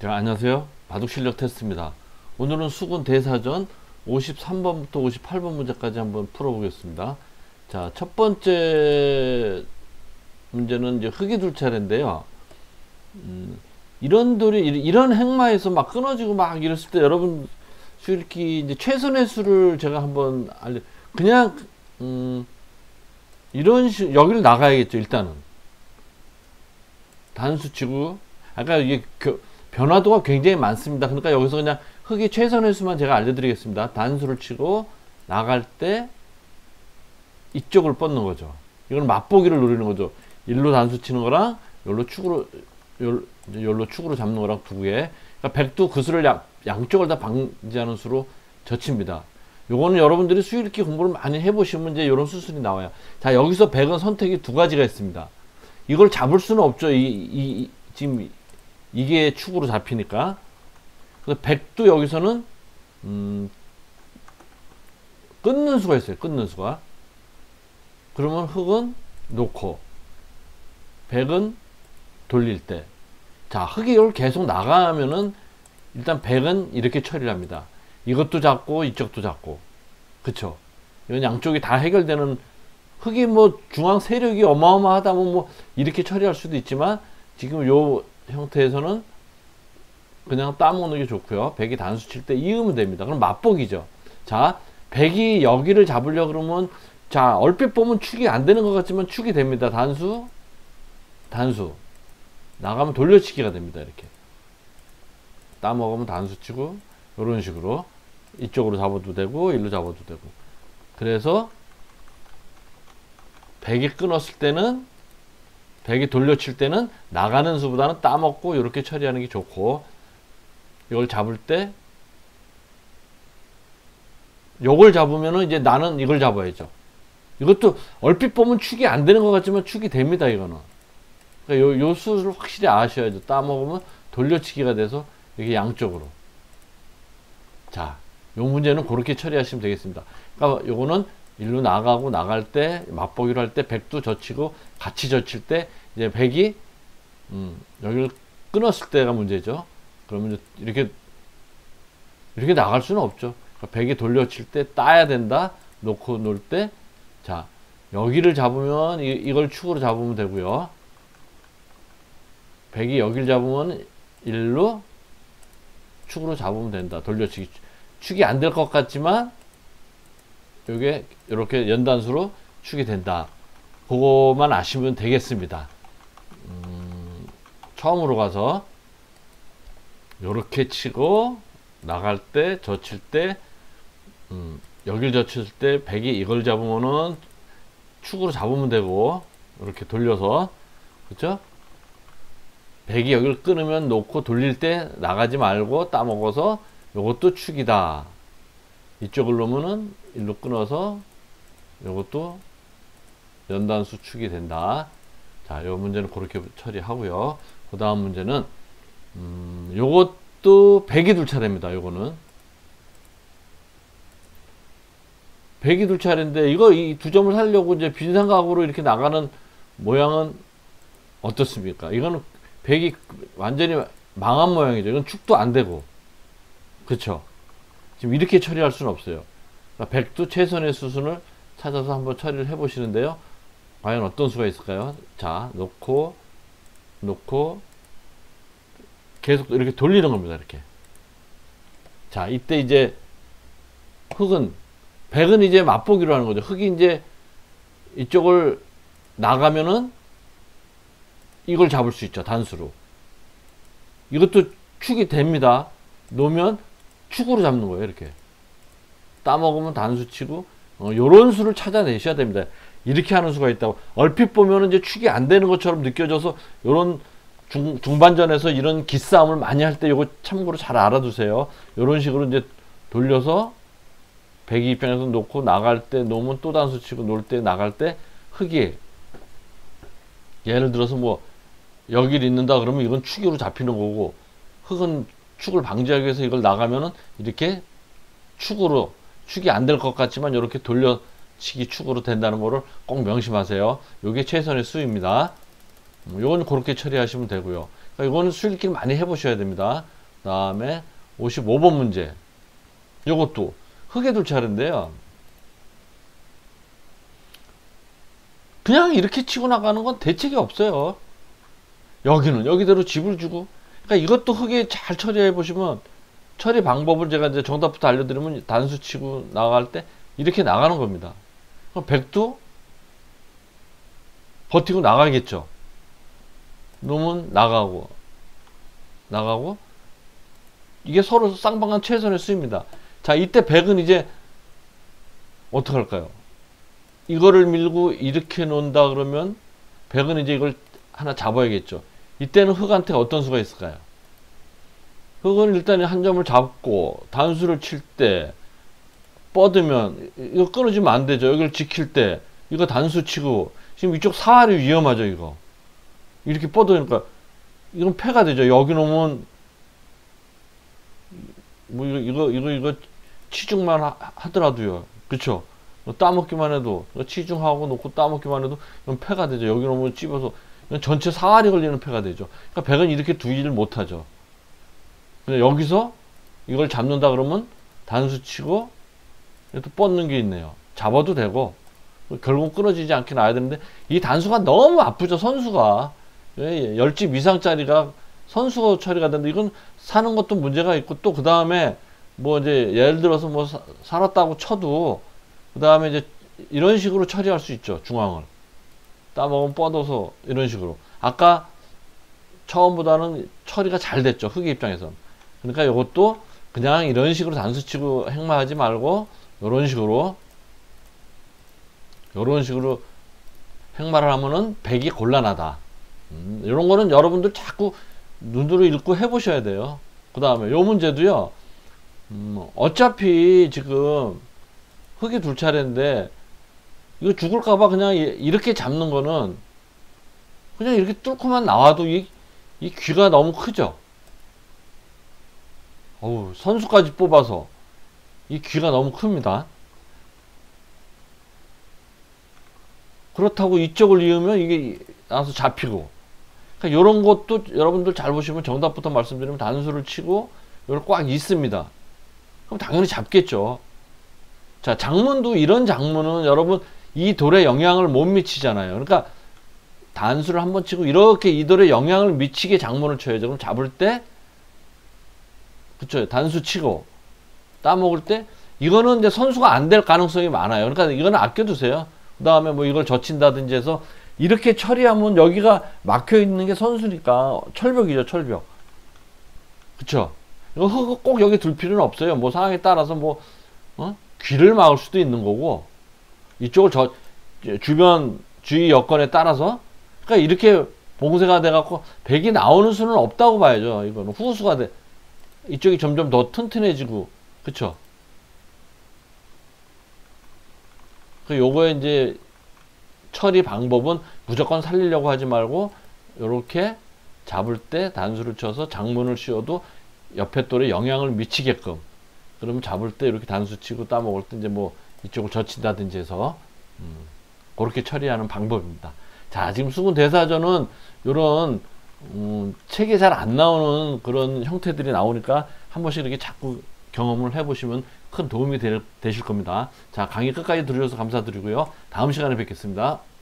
자, 안녕하세요. 바둑실력 테스트입니다. 오늘은 수군 대사전 53번부터 58번 문제까지 한번 풀어보겠습니다. 자, 첫 번째 문제는 이제 흙이 둘 차례인데요. 이런 돌이, 이런 행마에서 막 끊어지고 막 이랬을 때 여러분 수읽기 이제 최선의 수를 제가 한번 그냥, 이런 여기를 나가야겠죠, 일단은. 단수 치고, 아까 이게 변화도가 굉장히 많습니다. 그러니까 여기서 그냥 흙이 최선의 수만 제가 알려드리겠습니다. 단수를 치고 나갈 때 이쪽을 뻗는 거죠. 이건 맛보기를 노리는 거죠. 일로 단수 치는 거랑 여기로 축으로 잡는 거랑 두 개. 그러니까 백두 그 수를 양쪽을 다 방지하는 수로 젖힙니다. 요거는 여러분들이 수읽기 공부를 많이 해보시면 이제 이런 수술이 나와요. 자, 여기서 백은 선택이 두 가지가 있습니다. 이걸 잡을 수는 없죠. 지금 이게 축으로 잡히니까. 그래서 백도 여기서는 끊는 수가 있어요. 끊는 수가. 그러면 흙은 놓고 백은 돌릴 때, 자, 흙이 이걸 계속 나가면은 일단 백은 이렇게 처리를 합니다. 이것도 잡고 이쪽도 잡고, 그쵸? 이건 양쪽이 다 해결되는, 흙이 뭐 중앙 세력이 어마어마하다면 뭐 이렇게 처리할 수도 있지만 지금 요 형태에서는 그냥 따먹는 게 좋고요. 백이 단수 칠 때 이으면 됩니다. 그럼 맛보기죠. 자, 백이 여기를 잡으려 그러면, 자, 얼핏 보면 축이 안 되는 것 같지만 축이 됩니다. 단수 나가면 돌려치기가 됩니다. 이렇게 따먹으면 단수 치고 이런 식으로 이쪽으로 잡아도 되고 일로 잡아도 되고. 그래서 백이 끊었을 때는, 백이 돌려칠 때는 나가는 수보다는 따먹고 이렇게 처리하는 게 좋고, 이걸 잡을 때 요걸 잡으면은 이제 나는 이걸 잡아야죠. 이것도 얼핏 보면 축이 안 되는 것 같지만 축이 됩니다. 이거는. 그러니까 요 수를 확실히 아셔야죠. 따먹으면 돌려치기가 돼서 이게 양쪽으로. 자, 요 문제는 그렇게 처리하시면 되겠습니다. 그러니까 요거는 일로 나가고 나갈 때, 맛보기로 할 때 백도 젖히고 같이 젖힐 때 이제 백이 여기를 끊었을 때가 문제죠. 그러면 이제 이렇게 나갈 수는 없죠. 그러니까 백이 돌려칠 때 따야 된다. 놓고 놓을 때, 자, 여기를 잡으면 이걸 축으로 잡으면 되고요. 백이 여기를 잡으면 일로 축으로 잡으면 된다. 돌려치기. 축이 안 될 것 같지만 요게 이렇게 연단수로 축이 된다. 그거만 아시면 되겠습니다. 처음으로 가서 요렇게 치고 나갈 때, 젖힐 때, 여길 젖힐 때 백이 이걸 잡으면은 축으로 잡으면 되고, 이렇게 돌려서, 그쵸? 백이 여기를 끊으면 놓고 돌릴 때 나가지 말고 따먹어서 요것도 축이다. 이쪽을 놓으면은 일로 끊어서 요것도 연단수 축이 된다. 자, 요 문제는 그렇게 처리하고요. 그 다음 문제는 요것도 백이 둘 차례입니다. 요거는 백이 둘 차례인데, 이거 이 두 점을 살려고 이제 빈삼각으로 이렇게 나가는 모양은 어떻습니까? 이거는 백이 완전히 망한 모양이죠. 이건 축도 안 되고, 그쵸? 지금 이렇게 처리할 수는 없어요. 그러니까 백도 최선의 수순을 찾아서 한번 처리를 해 보시는데요. 과연 어떤 수가 있을까요? 자, 놓고 계속 이렇게 돌리는 겁니다. 이렇게. 자, 이때 이제 백은 이제 맛보기로 하는 거죠. 흙이 이제 이쪽을 나가면은 이걸 잡을 수 있죠. 단수로. 이것도 축이 됩니다. 놓으면 축으로 잡는 거예요. 이렇게 따먹으면 단수 치고, 요런 수를 찾아내셔야 됩니다. 이렇게 하는 수가 있다고. 얼핏 보면은 이제 축이 안 되는 것처럼 느껴져서, 요런 중반전에서 이런 기싸움을 많이 할 때 요거 참고로 잘 알아두세요. 요런 식으로 이제 돌려서 백이 입장에서 놓고 나갈 때 놓으면 또 단수 치고, 놓을 때 나갈 때 흙이, 예를 들어서 뭐 여기를 있는다 그러면 이건 축으로 잡히는 거고, 흙은 축을 방지하기 위해서 이걸 나가면은 이렇게 축이 안 될 것 같지만 이렇게 돌려치기 축으로 된다는 거를 꼭 명심하세요. 이게 최선의 수입니다. 요건 그렇게 처리하시면 되고요. 그러니까 이거는 수일길 많이 해보셔야 됩니다. 그 다음에 55번 문제. 요것도 흙에 둘 차례인데요. 그냥 이렇게 치고 나가는 건 대책이 없어요. 여기는 여기대로 집을 주고. 그러니까 이것도 흙에 잘 처리해 보시면, 처리 방법을 제가 이제 정답부터 알려드리면, 단수 치고 나갈 때 이렇게 나가는 겁니다. 그럼 백도 버티고 나가겠죠. 놈은 나가고 이게 서로 쌍방간 최선의 수입니다. 자, 이때 백은 이제 어떻게 할까요? 이거를 밀고 이렇게 놓는다 그러면 백은 이제 이걸 하나 잡아야겠죠. 이때는 흑한테 어떤 수가 있을까요? 흑은 일단 한 점을 잡고 단수를 칠 때 뻗으면 이거 끊어지면 안 되죠. 여기를 지킬 때 이거 단수 치고, 지금 이쪽 사활이 위험하죠. 이거 이렇게 뻗으니까 이건 패가 되죠. 여기 놓으면 뭐 이거 치중만 하더라도요. 그쵸? 따먹기만 해도, 치중하고 놓고 따먹기만 해도 이건 패가 되죠. 여기 놓으면 찝어서 이건 전체 사활이 걸리는 패가 되죠. 그러니까 백은 이렇게 두기를 못하죠. 여기서 이걸 잡는다 그러면 단수 치고 또 뻗는 게 있네요. 잡아도 되고 결국 끊어지지 않게 놔야 되는데, 이 단수가 너무 아프죠. 선수가 10집 이상짜리가 선수 처리가 되는데, 이건 사는 것도 문제가 있고, 또 그 다음에 뭐 이제 예를 들어서 뭐 살았다고 쳐도 그 다음에 이제 이런 식으로 처리할 수 있죠. 중앙을 따먹으면 뻗어서 이런 식으로. 아까 처음보다는 처리가 잘 됐죠. 흑의 입장에서. 그러니까 이것도 그냥 이런 식으로 단수치고 행마하지 말고 이런 식으로 행마를 하면은 백이 곤란하다. 이런 거는 여러분들 자꾸 눈으로 읽고 해보셔야 돼요. 그 다음에 요 문제도요. 어차피 지금 흑이 둘 차례인데 이거 죽을까봐 그냥 이렇게 잡는 거는, 그냥 이렇게 뚫고만 나와도 이 귀가 너무 크죠. 어우, 선수까지 뽑아서 이 귀가 너무 큽니다. 그렇다고 이쪽을 이으면 이게 나와서 잡히고. 그러니까 이런 것도 여러분들 잘 보시면, 정답부터 말씀드리면 단수를 치고 이걸 꽉 있습니다. 그럼 당연히 잡겠죠. 자, 장문도, 이런 장문은 여러분 이 돌에 영향을 못 미치잖아요. 그러니까 단수를 한번 치고 이렇게 이 돌에 영향을 미치게 장문을 쳐야죠. 그럼 잡을 때, 그쵸, 단수 치고 따먹을 때 이거는 이제 선수가 안 될 가능성이 많아요. 그러니까 이거는 아껴두세요. 그 다음에 뭐 이걸 젖힌다든지 해서 이렇게 처리하면 여기가 막혀 있는 게 선수니까 철벽이죠. 철벽. 그쵸? 이거 흙 꼭 여기 둘 필요는 없어요. 뭐 상황에 따라서 뭐 귀를 막을 수도 있는 거고, 이쪽을 주변 주위 여건에 따라서. 그러니까 이렇게 봉쇄가 돼 갖고 백이 나오는 수는 없다고 봐야죠. 이거는 후수가 돼. 이쪽이 점점 더 튼튼해지고. 그쵸? 요거에 이제 처리 방법은 무조건 살리려고 하지 말고 요렇게 잡을 때 단수를 쳐서 장문을 씌워도 옆에 돌에 영향을 미치게끔, 그러면 잡을 때 이렇게 단수 치고 따먹을 때 이제 뭐 이쪽을 젖힌다든지 해서 그렇게 처리하는 방법입니다. 자, 지금 수군 대사전은 요런 책에 잘 안 나오는 그런 형태들이 나오니까 한 번씩 이렇게 자꾸 경험을 해보시면 큰 도움이 되실 겁니다. 자, 강의 끝까지 들으셔서 감사드리고요. 다음 시간에 뵙겠습니다.